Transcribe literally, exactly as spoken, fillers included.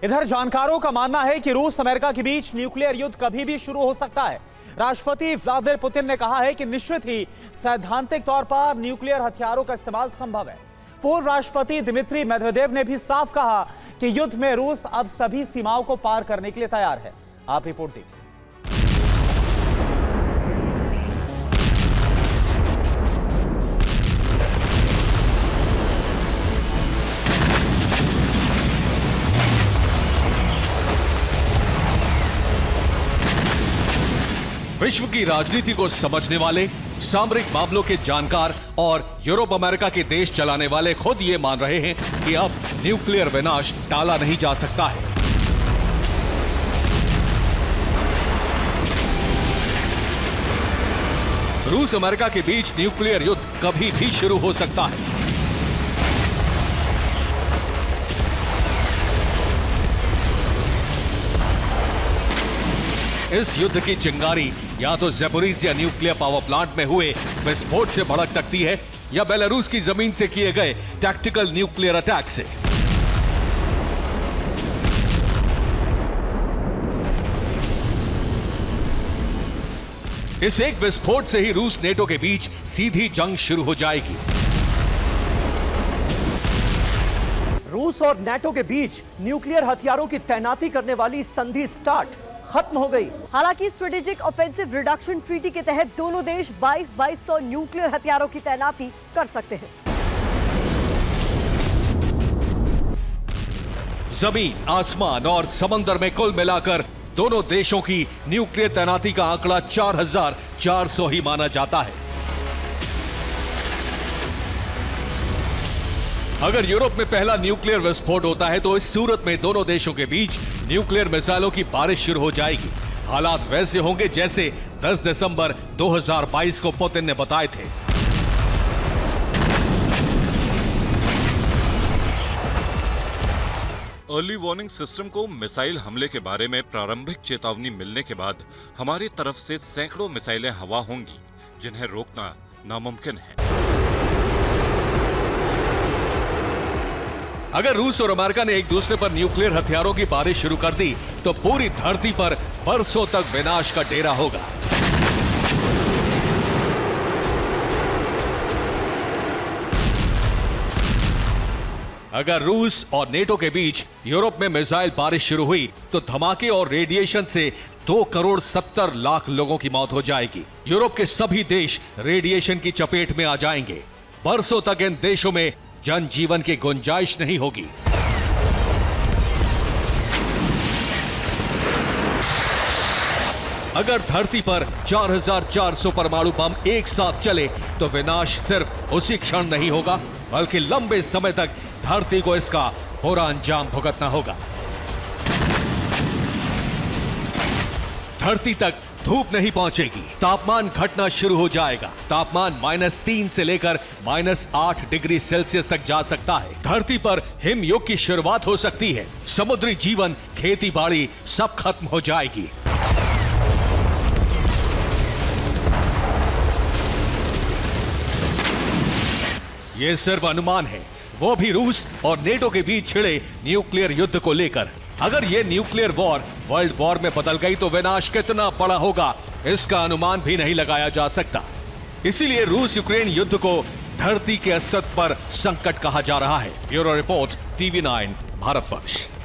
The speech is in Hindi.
इधर जानकारों का मानना है कि रूस अमेरिका के बीच न्यूक्लियर युद्ध कभी भी शुरू हो सकता है। राष्ट्रपति व्लादिमीर पुतिन ने कहा है कि निश्चित ही सैद्धांतिक तौर पर न्यूक्लियर हथियारों का इस्तेमाल संभव है। पूर्व राष्ट्रपति दिमित्री मेदवेदेव ने भी साफ कहा कि युद्ध में रूस अब सभी सीमाओं को पार करने के लिए तैयार है। आप रिपोर्ट देखिए। विश्व की राजनीति को समझने वाले, सामरिक मामलों के जानकार और यूरोप अमेरिका के देश चलाने वाले खुद ये मान रहे हैं कि अब न्यूक्लियर विनाश टाला नहीं जा सकता है। रूस अमेरिका के बीच न्यूक्लियर युद्ध कभी भी शुरू हो सकता है। इस युद्ध की चिंगारी या तो ज़ैपोरिज़िया न्यूक्लियर पावर प्लांट में हुए विस्फोट से भड़क सकती है या बेलारूस की जमीन से किए गए टैक्टिकल न्यूक्लियर अटैक से। इस एक विस्फोट से ही रूस नेटो के बीच सीधी जंग शुरू हो जाएगी। रूस और नेटो के बीच न्यूक्लियर हथियारों की तैनाती करने वाली संधि स्टार्ट खत्म हो गई। हालांकि स्ट्रेटेजिक ऑफेंसिव रिडक्शन ट्रीटी के तहत दोनों देश बाईस बाईस सौ न्यूक्लियर हथियारों की तैनाती कर सकते हैं। जमीन, आसमान और समंदर में कुल मिलाकर दोनों देशों की न्यूक्लियर तैनाती का आंकड़ा चार हजार चार सौ ही माना जाता है। अगर यूरोप में पहला न्यूक्लियर विस्फोट होता है तो इस सूरत में दोनों देशों के बीच न्यूक्लियर मिसाइलों की बारिश शुरू हो जाएगी। हालात वैसे होंगे जैसे दस दिसंबर दो हज़ार बाईस को पुतिन ने बताए थे। अर्ली वार्निंग सिस्टम को मिसाइल हमले के बारे में प्रारंभिक चेतावनी मिलने के बाद हमारी तरफ से सैकड़ों मिसाइलें हवा होंगी जिन्हें रोकना नामुमकिन है। अगर रूस और अमेरिका ने एक दूसरे पर न्यूक्लियर हथियारों की बारिश शुरू कर दी तो पूरी धरती पर बरसों तक विनाश का डेरा होगा। अगर रूस और नेटो के बीच यूरोप में मिसाइल बारिश शुरू हुई तो धमाके और रेडिएशन से दो करोड़ सत्तर लाख लोगों की मौत हो जाएगी। यूरोप के सभी देश रेडिएशन की चपेट में आ जाएंगे। बरसों तक इन देशों में जनजीवन की गुंजाइश नहीं होगी। अगर धरती पर चार हजार चार सौ परमाणु बम एक साथ चले तो विनाश सिर्फ उसी क्षण नहीं होगा बल्कि लंबे समय तक धरती को इसका बुरा अंजाम भुगतना होगा। धरती तक धूप नहीं पहुंचेगी, तापमान घटना शुरू हो जाएगा। तापमान माइनस तीन से लेकर माइनस आठ डिग्री सेल्सियस तक जा सकता है। धरती पर हिमयुग की शुरुआत हो सकती है। समुद्री जीवन, खेती बाड़ी सब खत्म हो जाएगी। यह सिर्फ अनुमान है, वो भी रूस और नेटो के बीच छिड़े न्यूक्लियर युद्ध को लेकर। अगर ये न्यूक्लियर वॉर वर्ल्ड वॉर में बदल गई तो विनाश कितना बड़ा होगा इसका अनुमान भी नहीं लगाया जा सकता। इसीलिए रूस यूक्रेन युद्ध को धरती के अस्तित्व पर संकट कहा जा रहा है। Bureau report, TV nine, Bharatvarsh.